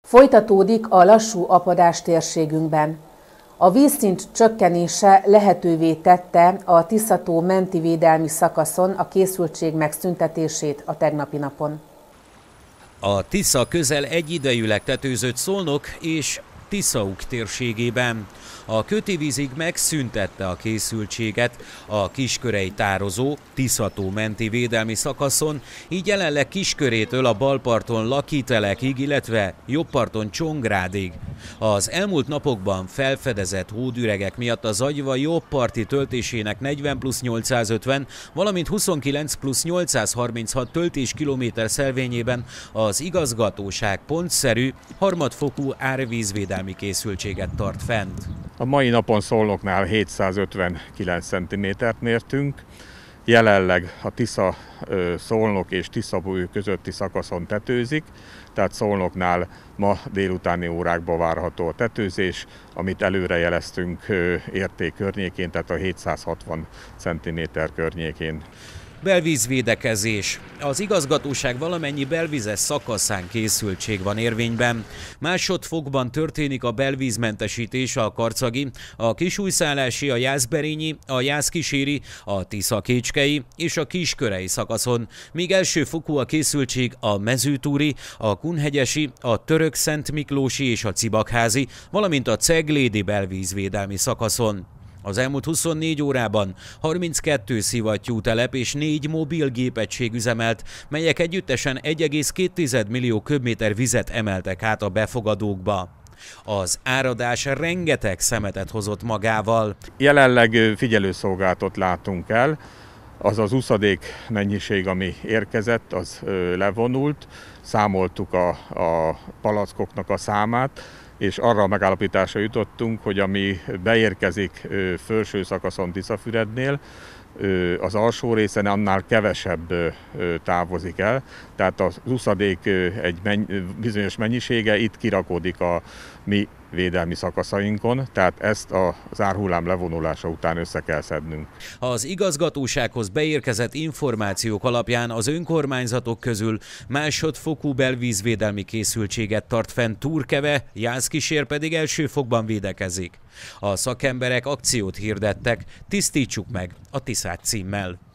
Folytatódik a lassú apadás térségünkben. A vízszint csökkenése lehetővé tette a Tisza-tó menti védelmi szakaszon a készültség megszüntetését a tegnapi napon. A Tisza közel egyidejűleg tetőzött Szolnok és Tiszaúk térségében. A kötévízig megszüntette a készültséget a kiskörei tározó Tisza-tó menti védelmi szakaszon, így jelenleg Kiskörétől a balparton Lakitelekig, illetve jobbparton Csongrádig. Az elmúlt napokban felfedezett hódüregek miatt az Agyva jobbparti töltésének 40+850, valamint 29+836 töltéskilométer szelvényében az igazgatóság pontszerű, harmadfokú árvízvédelmi készültséget tart fent. A mai napon Szolnoknál 759 cm-t mértünk. Jelenleg a Tisza, Szolnok és Tiszabúj közötti szakaszon tetőzik, tehát Szolnoknál ma délutáni órákban várható a tetőzés, amit előrejeleztünk érték környékén, tehát a 760 cm környékén. Belvízvédekezés. Az igazgatóság valamennyi belvizes szakaszán készültség van érvényben. Másodfokban történik a belvízmentesítés a karcagi, a kisújszállási, a jászberényi, a jászkíséri, a tiszakécskei és a kiskörei szakaszon, míg elsőfokú a készültség a mezőtúri, a kunhegyesi, a törökszentmiklósi és a cibakházi, valamint a ceglédi belvízvédelmi szakaszon. Az elmúlt 24 órában 32 szivattyútelep és 4 mobil gépegység üzemelt, melyek együttesen 1,2 millió köbméter vizet emeltek át a befogadókba. Az áradás rengeteg szemetet hozott magával. Jelenleg figyelőszolgálatot látunk el, az az uszadék mennyiség, ami érkezett, az levonult, számoltuk a palackoknak a számát, és arra a megállapításra jutottunk, hogy ami beérkezik felső szakaszon Tiszafürednél, az alsó részen annál kevesebb távozik el, tehát az uszadék egy bizonyos mennyisége itt kirakódik a mi védelmi szakaszainkon, tehát ezt az árhullám levonulása után össze kell szednünk. Az igazgatósághoz beérkezett információk alapján az önkormányzatok közül másodfokú belvízvédelmi készültséget tart fenn Turkeve, Jászkísér pedig első fokban védekezik. A szakemberek akciót hirdettek, tisztítsuk meg a Tiszát címmel.